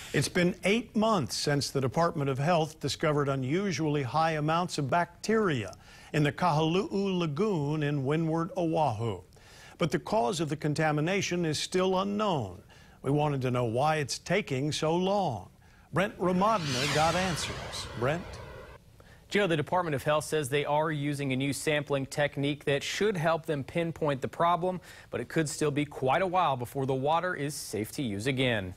It's been 8 months since the Department of Health discovered unusually high amounts of bacteria in the Kahaluu Lagoon in Windward Oahu. But the cause of the contamination is still unknown. We wanted to know why it's taking so long. Brent Ramadna got answers. Brent? Joe, the Department of Health says they are using a new sampling technique that should help them pinpoint the problem, but it could still be quite a while before the water is safe to use again.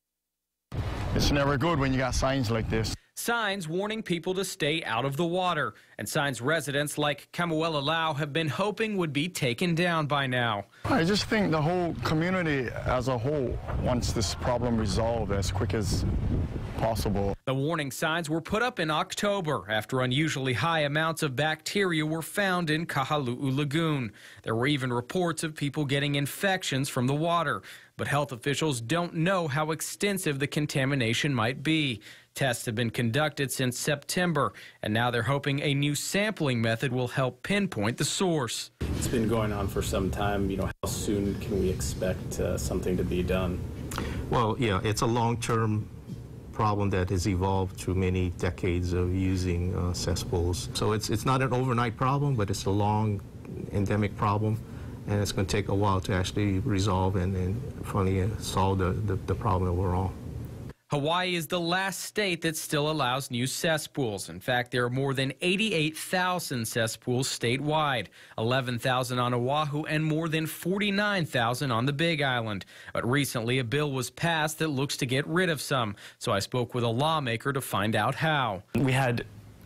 It's never good when you got signs like this. Signs warning people to stay out of the water, and signs residents like Kahaluu Lagoon have been hoping would be taken down by now. I just think the whole community as a whole wants this problem resolved as quick as possible. The warning signs were put up in October after unusually high amounts of bacteria were found in Kahaluu Lagoon. There were even reports of people getting infections from the water, but health officials don't know how extensive the contamination might be. Tests have been conducted since September, and now they're hoping a new sampling method will help pinpoint the source. It's been going on for some time. How soon can we expect something to be done? Well, yeah, it's a long-term problem that has evolved through many decades of using cesspools. So it's not an overnight problem, but it's a long endemic problem, and it's going to take a while to actually resolve and finally solve the problem overall. Hawaii is the last state that still allows new cesspools. In fact, there are more than 88,000 cesspools statewide, 11,000 on Oahu and more than 49,000 on the Big Island. But recently, a bill was passed that looks to get rid of some. So I spoke with a lawmaker to find out how. We had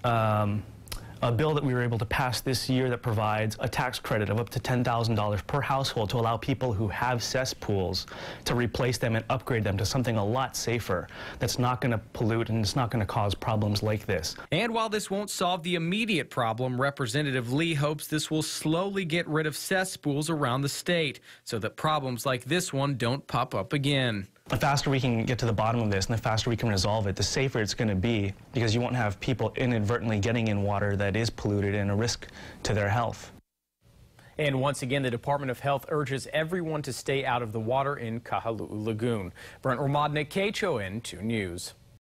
a bill that we were able to pass this year that provides a tax credit of up to $10,000 per household to allow people who have cesspools to replace them and upgrade them to something a lot safer that's not going to pollute and it's not going to cause problems like this. And while this won't solve the immediate problem, Representative Lee hopes this will slowly get rid of cesspools around the state so that problems like this one don't pop up again. The faster we can get to the bottom of this and the faster we can resolve it, the safer it's going to be, because you won't have people inadvertently getting in water that is polluted and a risk to their health. And once again, the Department of Health urges everyone to stay out of the water in Kahaluu Lagoon. Brent Ramadna, KHON 2 News.